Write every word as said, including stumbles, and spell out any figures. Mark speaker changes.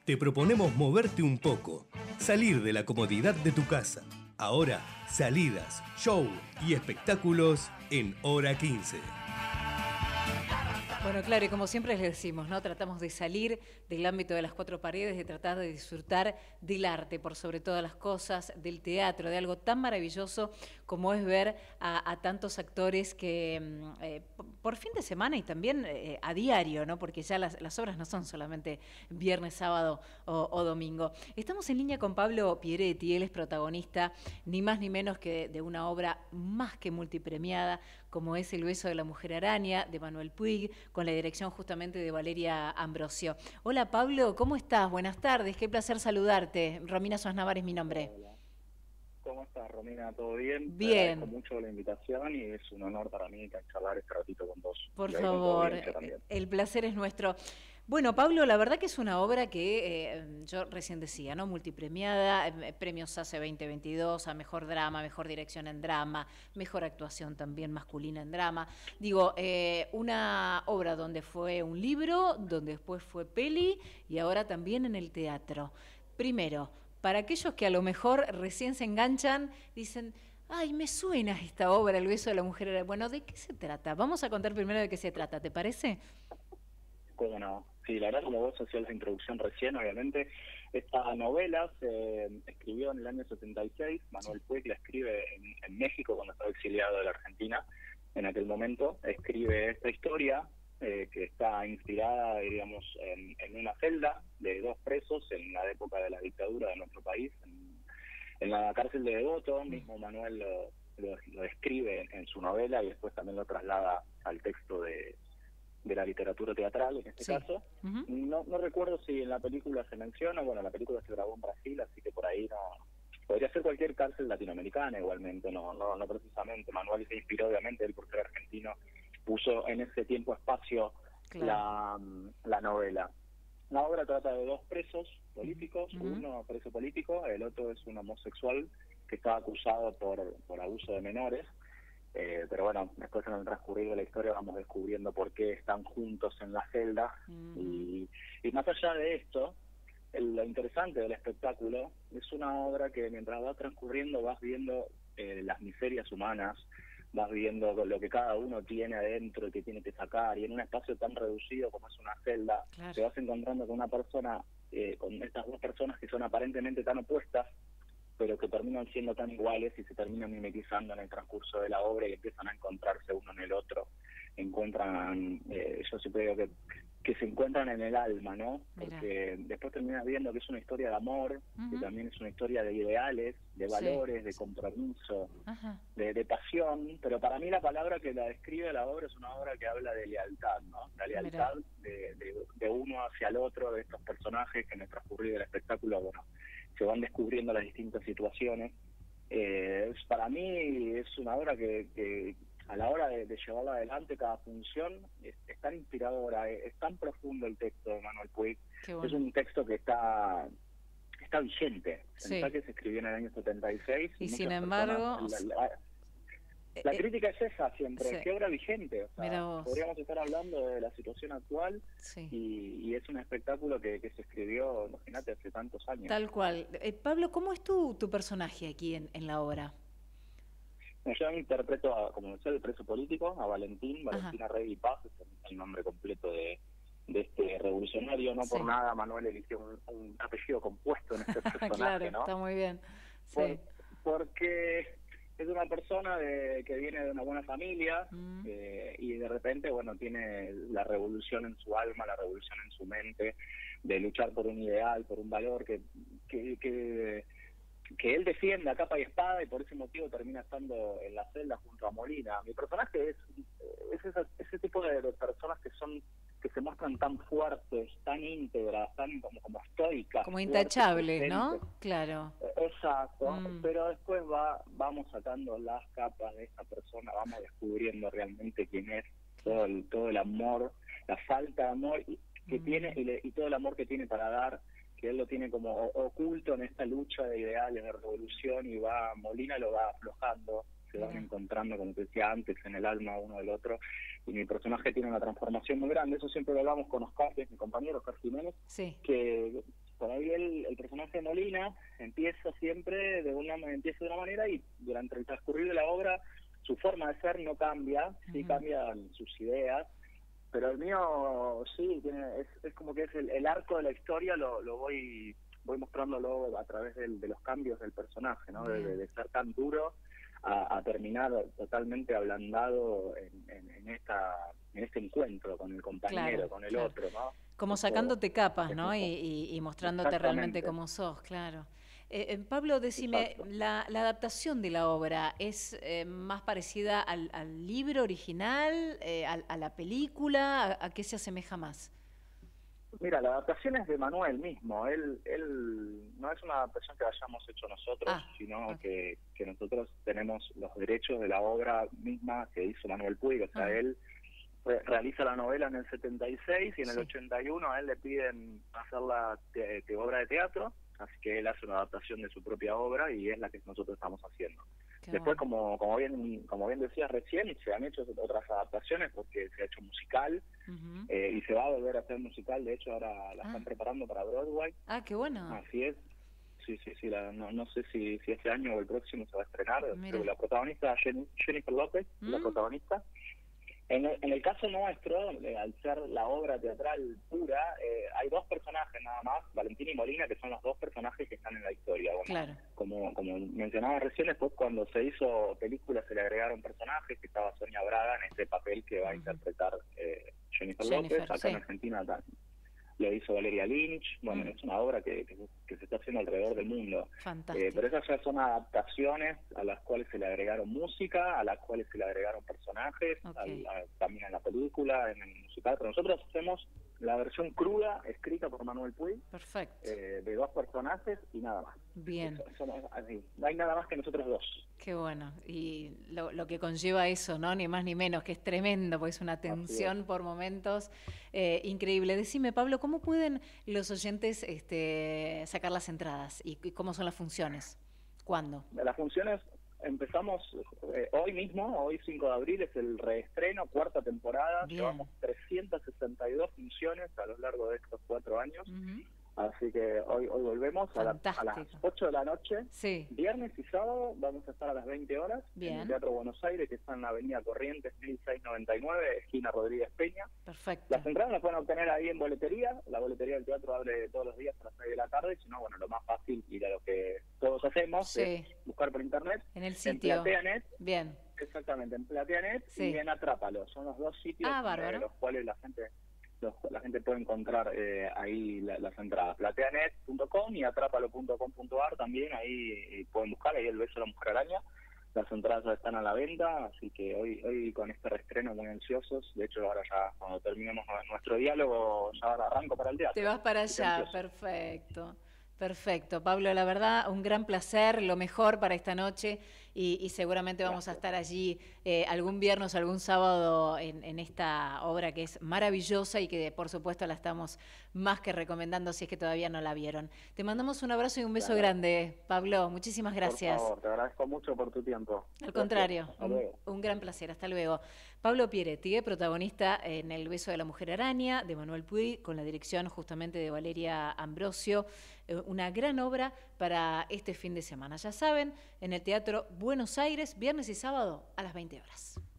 Speaker 1: te proponemos moverte un poco, salir de la comodidad de tu casa. Ahora, salidas, show y espectáculos en Hora quince.
Speaker 2: Bueno, claro, y como siempre les decimos, ¿no? Tratamos de salir del ámbito de las cuatro paredes, de tratar de disfrutar del arte, por sobre todas las cosas, del teatro, de algo tan maravilloso como es ver a, a tantos actores que eh, por fin de semana y también eh, a diario, ¿no? Porque ya las, las obras no son solamente viernes, sábado o, o domingo. Estamos en línea con Pablo Pieretti, él es protagonista ni más ni menos que de una obra más que multipremiada, como es El beso de la mujer araña, de Manuel Puig, con la dirección justamente de Valeria Ambrosio. Hola Pablo, ¿cómo estás? Buenas tardes, qué placer saludarte. Romina Sosnavar es mi nombre.
Speaker 3: Hola. ¿Cómo estás, Romina? ¿Todo bien?
Speaker 2: Bien.
Speaker 3: Te agradezco mucho la invitación y es un honor para mí charlar este ratito con vos.
Speaker 2: Por favor, el placer es nuestro. Bueno, Pablo, la verdad que es una obra que eh, yo recién decía, ¿no? Multipremiada, eh, premios ACE veinte veintidós a Mejor Drama, Mejor Dirección en Drama, Mejor Actuación también masculina en Drama. Digo, eh, una obra donde fue un libro, donde después fue peli y ahora también en el teatro. Primero, para aquellos que a lo mejor recién se enganchan, dicen... Ay, me suena esta obra, El beso de la mujer. Bueno, ¿de qué se trata? Vamos a contar primero de qué se trata, ¿te parece?
Speaker 3: Cómo no. Sí, la verdad, como vos hacías la introducción recién, obviamente, esta novela se escribió en el año setenta y seis. Manuel Puig la escribe en, en México cuando estaba exiliado de la Argentina. En aquel momento escribe esta historia eh, que está inspirada, digamos, en, en una celda de dos presos en la época de la dictadura de nuestro país, en, En la cárcel de Devoto. Mismo Manuel lo, lo, lo escribe en, en su novela y después también lo traslada al texto de, de la literatura teatral, en este sí. caso. Uh-huh. No, no recuerdo si en la película se menciona, bueno, la película se grabó en Brasil, así que por ahí no... Podría ser cualquier cárcel latinoamericana igualmente, no, no, no precisamente. Manuel se inspiró, obviamente, él por ser argentino, puso en ese tiempo espacio claro. la, la novela. La obra trata de dos presos políticos, uh-huh. uno preso político, el otro es un homosexual que está acusado por, por abuso de menores, eh, pero bueno, después en el transcurrido de la historia vamos descubriendo por qué están juntos en la celda, uh-huh. y, y más allá de esto, el, lo interesante del espectáculo es una obra que mientras va transcurriendo vas viendo eh, las miserias humanas, vas viendo lo que cada uno tiene adentro y que tiene que sacar, y en un espacio tan reducido como es una celda, claro. te vas encontrando con una persona, eh, con estas dos personas que son aparentemente tan opuestas, pero que terminan siendo tan iguales y se terminan mimetizando en el transcurso de la obra y empiezan a encontrarse uno en el otro, encuentran, eh, yo siempre digo que, que se encuentran en el alma, ¿no? Porque Mira. después terminas viendo que es una historia de amor, uh-huh. que también es una historia de ideales, de valores, sí. de compromiso, uh-huh. de, de pasión, pero para mí la palabra que la describe la obra es una obra que habla de lealtad, ¿no? La lealtad de, de, de uno hacia el otro, de estos personajes que en el transcurrir del espectáculo, bueno, se van descubriendo las distintas situaciones. Eh, es, para mí es una obra que, que a la hora de, de llevarla adelante cada función es, es tan inspiradora, es, es tan profundo el texto de Manuel Puig. Bueno. Es un texto que está está vigente. Sí. Pensá que se escribió en el año setenta y seis.
Speaker 2: Y, y sin embargo...
Speaker 3: Personas, la, la, la eh, crítica es esa siempre, sí. qué obra vigente. O sea, podríamos estar hablando de la situación actual, sí. y, y es un espectáculo que, que se escribió, imagínate, hace tantos años.
Speaker 2: Tal cual. Eh, Pablo, ¿cómo es tu, tu personaje aquí en, en la obra?
Speaker 3: Yo interpreto, a, como decía, el preso político, a Valentín, Valentín Arregui Paz, es el, el nombre completo de, de este revolucionario. No sí. por nada Manuel eligió un, un apellido compuesto en este personaje,
Speaker 2: claro,
Speaker 3: ¿no?
Speaker 2: Está muy bien. Sí.
Speaker 3: Por, porque es una persona de, que viene de una buena familia, mm. eh, y de repente, bueno, tiene la revolución en su alma, la revolución en su mente, de luchar por un ideal, por un valor que... que, que que él defiende a capa y espada, y por ese motivo termina estando en la celda junto a Molina. Mi personaje es, es esa, ese tipo de, de personas que son que se muestran tan fuertes, tan íntegras, tan como, como estoicas.
Speaker 2: Como intachables, ¿no? Claro.
Speaker 3: Exacto,
Speaker 2: mm.
Speaker 3: pero después va vamos sacando las capas de esa persona, vamos descubriendo realmente quién es, todo el, todo el amor, la falta de amor que mm. tiene y, le, y todo el amor que tiene para dar, que él lo tiene como oculto en esta lucha de ideales, de revolución, y va Molina lo va aflojando, se van encontrando, como te decía antes, en el alma uno del otro, y mi personaje tiene una transformación muy grande. Eso siempre lo hablamos con Oscar, que es mi compañero, Oscar Jiménez,
Speaker 2: sí.
Speaker 3: que por ahí el, el personaje de Molina empieza siempre de una empieza de una manera y durante el transcurrir de la obra su forma de ser no cambia, sí uh-huh. cambian sus ideas, pero el mío sí, tiene, es, es como que es el, el arco de la historia, lo, lo voy voy mostrándolo a través del, de los cambios del personaje, ¿no? De, de ser tan duro a, a terminar totalmente ablandado en, en, en esta en este encuentro con el compañero,
Speaker 2: claro,
Speaker 3: con el
Speaker 2: claro.
Speaker 3: otro, ¿no?
Speaker 2: Como
Speaker 3: Eso,
Speaker 2: sacándote capas, ¿no? Y, y, y mostrándote realmente cómo sos, claro. Eh, eh, Pablo, decime, la, la adaptación de la obra es eh, más parecida al, al libro original, eh, a, a la película, ¿a, a qué se asemeja más?
Speaker 3: Mira, la adaptación es de Manuel mismo. Él, él no es una adaptación que hayamos hecho nosotros, ah, sino okay. que, que nosotros tenemos los derechos de la obra misma que hizo Manuel Puig. O sea, ah. él re realiza la novela en el setenta y seis y en sí. el ochenta y uno a él le piden hacer la te te obra de teatro, así que él hace una adaptación de su propia obra y es la que nosotros estamos haciendo. Qué Después, bueno. como como bien como bien decías recién, se han hecho otras adaptaciones porque se ha hecho musical uh-huh. eh, y se va a volver a hacer musical. De hecho, ahora la ah. están preparando para Broadway.
Speaker 2: Ah, qué bueno.
Speaker 3: Así es. Sí, sí, sí. La, no, no sé si, si este año o el próximo se va a estrenar. Pero la protagonista, Jenny, Jennifer López, mm. la protagonista. En el, en el caso nuestro, eh, al ser la obra teatral pura, eh, hay dos personajes nada más, Valentín y Molina, que son los dos personajes que están en la historia. Bueno, claro. Como como mencionaba recién, después cuando se hizo película se le agregaron personajes, que estaba Sonia Braga en este papel que va a uh-huh. interpretar eh, Jennifer, Jennifer López, acá sí. en Argentina lo hizo Valeria Lynch. Bueno, mm. es una obra que, que, que se está haciendo alrededor del mundo.
Speaker 2: Fantástico.
Speaker 3: Eh, pero esas ya son adaptaciones a las cuales se le agregaron música, a las cuales se le agregaron personajes, okay. a, a, también en la película, en el musical. Pero nosotros hacemos la versión cruda, escrita por Manuel Puig.
Speaker 2: Perfecto.
Speaker 3: Eh, de dos personajes y nada más.
Speaker 2: Bien.
Speaker 3: Eso, eso no, así, no hay nada más que nosotros dos.
Speaker 2: Qué bueno. Y lo, lo que conlleva eso, ¿no? Ni más ni menos, que es tremendo, porque es una tensión es. por momentos eh, increíble. Decime, Pablo, ¿cómo pueden los oyentes este, sacar las entradas? ¿Y, y cómo son las funciones? ¿Cuándo?
Speaker 3: Las funciones empezamos eh, hoy mismo, hoy cinco de abril, es el reestreno, cuarta temporada. Bien. Llevamos trescientas sesenta y dos funciones a lo largo de estos cuatro años. Uh-huh. Así que hoy hoy volvemos a, la, a las ocho de la noche,
Speaker 2: sí.
Speaker 3: viernes y sábado vamos a estar a las veinte horas
Speaker 2: Bien.
Speaker 3: en el Teatro Buenos Aires, que está en la avenida Corrientes mil seiscientos noventa y nueve, esquina Rodríguez Peña.
Speaker 2: Perfecto.
Speaker 3: Las entradas las pueden obtener ahí en boletería, la boletería del teatro abre todos los días a las seis de la tarde, si no, bueno, lo más fácil ir a lo que todos hacemos,
Speaker 2: sí.
Speaker 3: es buscar por internet,
Speaker 2: en el sitio,
Speaker 3: en PlateaNet.
Speaker 2: Bien.
Speaker 3: Exactamente, en PlateaNet sí. y en Atrápalo, son los dos sitios
Speaker 2: ah,
Speaker 3: en los cuales la gente... Los, la gente puede encontrar eh, ahí la, las entradas, plateanet punto com y atrápalo punto com punto ar también, ahí pueden buscar, ahí el beso de la mujer araña. Las entradas ya están a la venta, así que hoy hoy con este reestreno muy ansiosos. De hecho, ahora ya cuando terminemos nuestro diálogo ya arranco para el teatro.
Speaker 2: Te vas para allá, perfecto. Perfecto, Pablo, la verdad, un gran placer, lo mejor para esta noche y, y seguramente vamos Gracias. a estar allí eh, algún viernes, algún sábado en, en esta obra que es maravillosa y que por supuesto la estamos más que recomendando si es que todavía no la vieron. Te mandamos un abrazo y un beso claro. grande, Pablo, muchísimas gracias.
Speaker 3: Por favor, te agradezco mucho por tu tiempo.
Speaker 2: Al Gracias. contrario, un, un gran placer, hasta luego. Pablo Pieretti, protagonista en El beso de la mujer araña, de Manuel Puig, con la dirección justamente de Valeria Ambrosio, una gran obra para este fin de semana. Ya saben, en el Teatro Buenos Aires, viernes y sábado a las veinte horas.